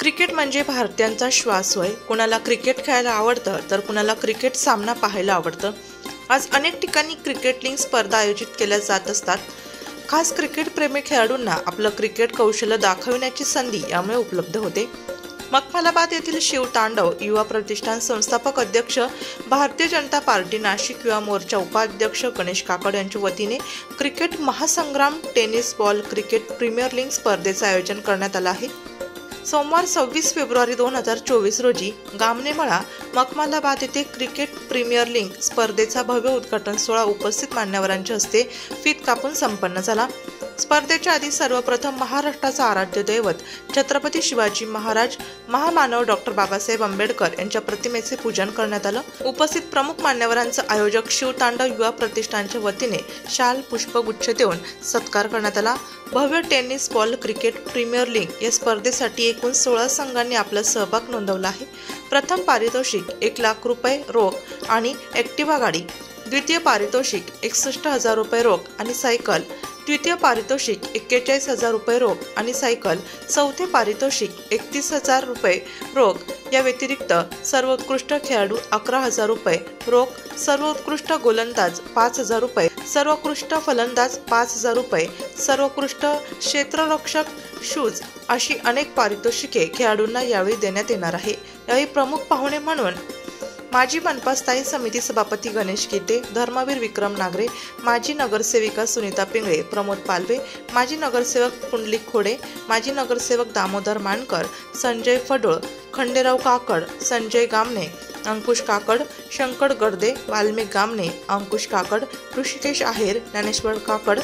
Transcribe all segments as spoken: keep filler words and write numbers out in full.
Cricket म्हणजे भारतीयांचा श्वास होय। कुणाला क्रिकेट खेळायला आवडतं तर कुणाला क्रिकेट सामना पाहायला आवडतं। आज अनेक ठिकाणी क्रिकेट लीग स्पर्धा आयोजित केल्या जात असतात। खास क्रिकेट प्रेमी खेळाडूंना आपलं क्रिकेट कौशल्य दाखविण्याची संधी यामुळे उपलब्ध होते। मखमलाबाद येथील शिवतांडव युवा प्रतिष्ठान संस्थापक अध्यक्ष, भारतीय जनता पार्टी नाशिक युवा मोर्चा उपाध्यक्ष गणेश काकड यांच्या वतीने क्रिकेट महासंग्राम tennis ball cricket premier league स्पर्धेचे आयोजन करण्यात आले आहे। सोमवार सव्वीस फेब्रुवारी दोन हजार चोवीस रोजी गामनेमळा मखमलाबाद येथे क्रिकेट प्रीमियर लीग स्पर्धेचा भव्य उद्घाटन सोहळा उपस्थित मान्यवरांच्या हस्ते फीत कापून संपन्न झाला। स्पर्धेच्या आधी सर्वप्रथम महाराष्ट्राचा आराध्य दैवत छत्रपती शिवाजी महाराज महामानव डॉक्टर बाबासाहेब आंबेडकर यांच्या प्रतिमेचे पूजन करण्यात आलं। उपस्थित प्रमुख मान्यवरांचा आयोजक शिवतांडव युवा प्रतिष्ठानच्या वतीने शाल पुष्पगुच्छ देऊन सत्कार करण्यात आला। भव्य tennis ball cricket premier league या स्पर्धेसाठी एकूण सोळा संघांनी आपला सहभाग नोंदवला आहे। प्रथम पारितोषिक एक लाख रुपये रोख आणि ॲक्टिवा गाडी, द्वितीय पारितोषिक एकसष्ट हजार रुपये रोख आणि सायकल, द्वितीय पारितोषिक एक्केचाळीस हजार रुपये रोख आणि सायकल, चौथे पारितोषिक एकतीस हजार रुपये रोख। या व्यतिरिक्त सर्वोत्कृष्ट खेळाडू अकरा हजार रुपये रोख, सर्वोत्कृष्ट गोलंदाज पाच हजार रुपये, सर्वोत्कृष्ट फलंदाज पाच हजार रुपये, सर्वोत्कृष्ट क्षेत्ररक्षक शूज अशी अनेक पारितोषिके खेळाडूंना यावेळी देण्यात येणार आहे। यावेळी प्रमुख पाहुणे म्हणून माजी मनपा स्थायी समिती सभापती गणेश गीते, धर्मवीर विक्रम नागरे, माजी नगरसेविका सुनीता पिंगळे, प्रमोद पालवे, माजी नगरसेवक पुंडलिक खोडे, माजी नगरसेवक दामोदर मानकर, संजय फडोळ, खंडेराव काकड, संजय गामने, अंकुश काकड, शंकर गर्दे, वाल्मिक गामने, अंकुश काकड, ऋषिकेश आहेर, ज्ञानेश्वर काकड,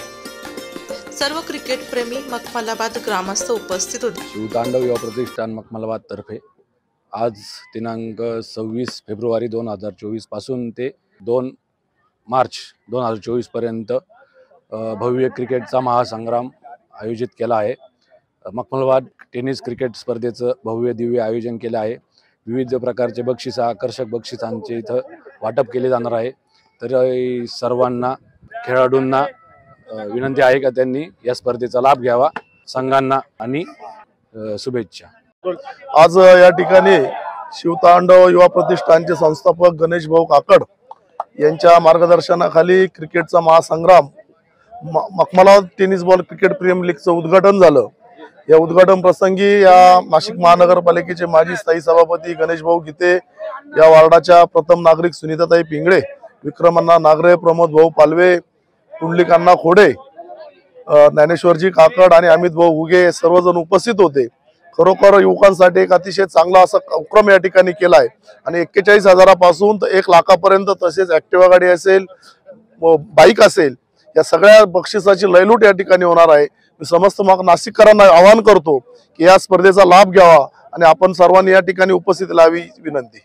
सर्व क्रिकेट प्रेमी मखमलाबाद ग्रामस्थ उपस्थित होते। शिवतांडव युवा प्रतिष्ठान मखमलाबाद तर्फे आज दिनांक सव्वीस फेब्रुवारी दोन हजार चोवीस पासून ते दोन मार्च दोन हजार चोवीस पर्यंत भव्य क्रिकेटचा महासंग्राम आयोजित केला आहे। मखमलाबाद टेनिस क्रिकेट स्पर्धेचं भव्य दिव्य आयोजन केलं आहे। विविध प्रकारचे बक्षीस, आकर्षक बक्षिसांचे इथं वाटप केले जाणार आहे। तर सर्वांना खेळाडूंना विनंती आहे का त्यांनी या स्पर्धेचा लाभ घ्यावा। संघांना आणि शुभेच्छा। आज या ठिकाणी शिवतांडव युवा प्रतिष्ठानचे संस्थापक गणेश भाऊ काकड यांच्या मार्गदर्शनाखाली क्रिकेटचा महासंग्राम Makhmalabad tennis ball cricket premier लीगचं उद्घाटन झालं। या उद्घाटन प्रसंगी या नाशिक महानगरपालिकेचे माजी स्थायी सभापती गणेश भाऊ गीते, या वार्डाच्या प्रथम नागरिक सुनीताताई पिंगळे, विक्रमण्णा नागरे, प्रमोद भाऊ पालवे, पुंडलिकांना खोडे, ज्ञानेश्वरजी काकड आणि अमित भाऊ हुगे सर्वजण उपस्थित होते। खरोखर युवकांसाठी एक अतिशय चांगला असा उपक्रम या ठिकाणी केला आहे आणि एक्केचाळीस हजारापासून तर एक लाखापर्यंत, तसेच ॲक्टिवा गाडी असेल, बाईक असेल, या सगळ्या बक्षिसाची लयलूट या ठिकाणी होणार आहे। मी समस्त मग नाशिककरांना आवाहन करतो की या स्पर्धेचा लाभ घ्यावा आणि आपण सर्वांनी या ठिकाणी उपस्थित राहावी विनंती।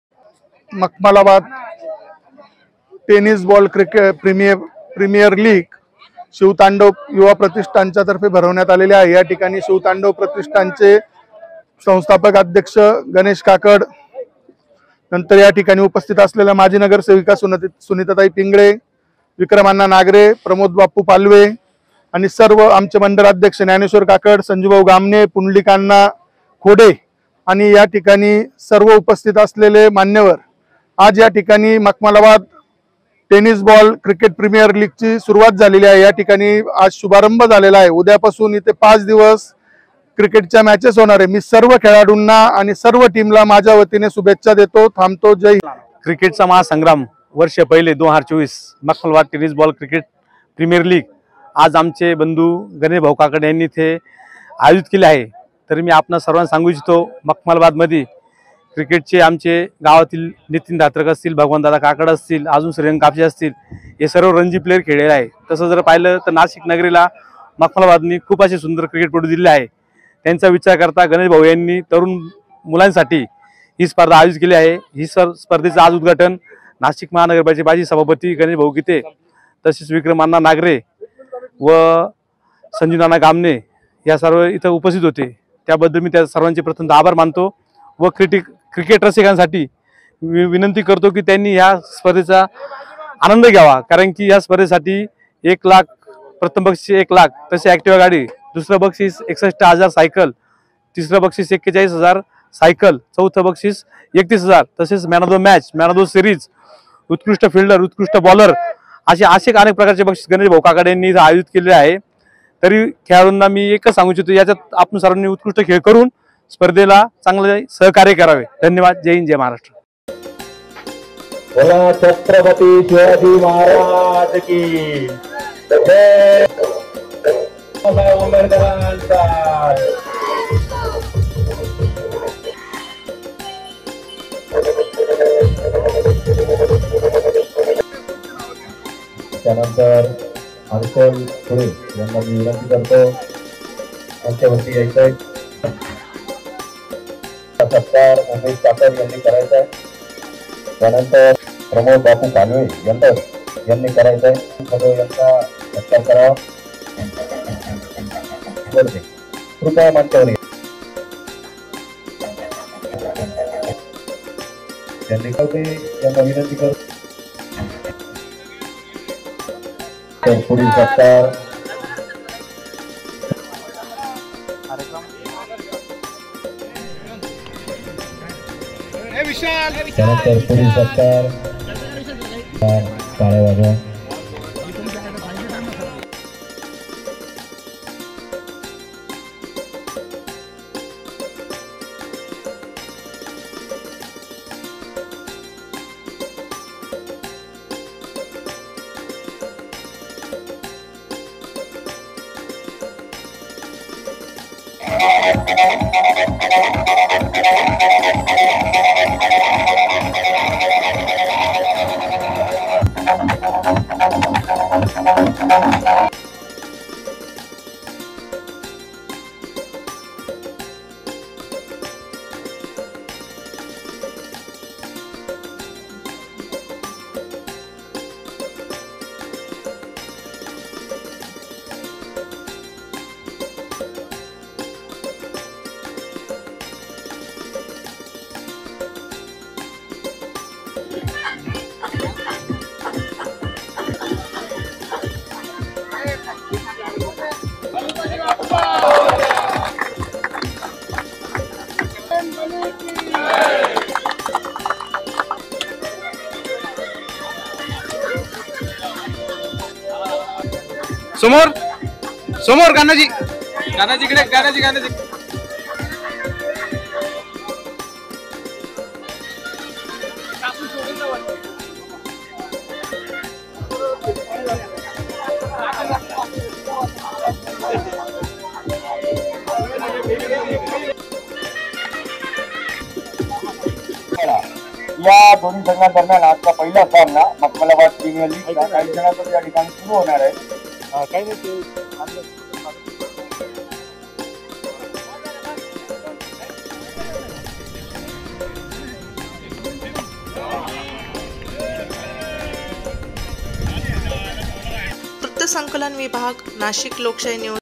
Makhmalabad tennis ball cricket premier premier league Shivtandav Yuva प्रतिष्ठानच्या तर्फे भरवण्यात आलेले आहे। या ठिकाणी शिवतांडव प्रतिष्ठानचे संस्थापक अध्यक्ष गणेश काकड, नंतर या ठिकाणी उपस्थित असलेल्या माजी नगरसेविका सुनीताताई पिंगळे, विक्रमण्णा नागरे, प्रमोद बापू पालवे आणि सर्व आमचे मंडळ अध्यक्ष ज्ञानेश्वर काकड, संजूभाऊ गामने, पुंडलिकांना खोडे आणि या ठिकाणी सर्व उपस्थित असलेले मान्यवर। आज या ठिकाणी Makhmalabad tennis ball cricket premier लीगची सुरुवात झालेली आहे। या ठिकाणी आज शुभारंभ झालेला आहे। उद्यापासून इथे पाच दिवस क्रिकेटच्या मॅचेस होणार आहे। मी सर्व खेळाडूंना आणि सर्व टीमला माझ्या वतीने शुभेच्छा देतो। थांबतो। जय हिंद। क्रिकेटचा महासंग्राम वर्ष पहिले दोन हजार चोवीस Makhmalabad tennis ball cricket premier league आज आमचे बंधू गणेश भाऊ काकड यांनी इथे आयोजित केले आहे। तर मी आपणा सर्वांना सांगू इच्छितो, मखमलाबादमध्ये क्रिकेटचे आमचे गावातील नितीन धात्रक असतील, भगवानदादा काकड असतील, अजून श्रेयंक कापसे असतील, हे सर्व रणजी प्लेयर खेळलेले आहे। तसं जर पाहिलं तर नाशिक नगरीला मखमलाबादनी खूप असे सुंदर क्रिकेटपटू दिले आहे। त्यांचा विचार करता गणेश भाऊ यांनी तरुण मुलांसाठी ही स्पर्धा आयोजित केली आहे। ही सर स्पर्धेचं आज उद्घाटन नाशिक महानगरपालिकेचे माजी सभापती गणेश भाऊ गीते, तसेच विक्रमण्णा नागरे व संजूनाना गामने या सर्व इथं उपस्थित होते। त्याबद्दल मी त्या सर्वांचे प्रथम आभार मानतो व क्रिटिक क्रिकेट रसिकांसाठी विनंती करतो की त्यांनी या स्पर्धेचा आनंद घ्यावा। कारण की या स्पर्धेसाठी एक लाख प्रथम बक्षीस एक लाख, तसे ॲक्टिवा गाडी, दुसरं बक्षीस एकसष्ट हजार सायकल, तिसरं बक्षीस एक्केचाळीस हजार सायकल, चौथं बक्षीस एकतीस हजार, तसेच man of the match, man of the series, उत्कृष्ट फिल्डर, उत्कृष्ट बॉलर असे असे अनेक प्रकारचे बक्षीस गणेश भाऊ काकडे यांनी इथं आयोजित केलेले आहे। तरी खेळाडूंना मी एकच सांगू इच्छितो, याच्यात आपण सर्वांनी उत्कृष्ट खेळ करून स्पर्धेला चांगले सहकार्य करावे। धन्यवाद। जय हिंद, जय महाराष्ट्र। बोला छत्रपती शिवाजी महाराज की जय। आंबेडकरांचा त्यानंतर हर्षल पुढे यांना मी विनंती करतो मंचावरती यायचंय। सत्कार उमेश काकर यांनी करायचा आहे। त्यानंतर प्रमोद बापू कानवे यांना यांनी करायचा आहे। सगळं यांचा सत्कार करावा। कृपया मंचावर त्यांनी कवते यांना विनंती करतो पुढील सत्कार त्यानंतर पुढील सत्कार टाळ्या वाजवा। समोर समोर गानाजी गानाजीकडे गानाजी गानाजी या दोन्ही संघांदरम्यान आजचा पहिला सामना मखमलाबाद प्रीमियर लीग काही जणांचा या ठिकाणी सुरू होणार आहे। काही नाही वृत्तसंकलन विभाग, नाशिक लोकशाही न्यूज।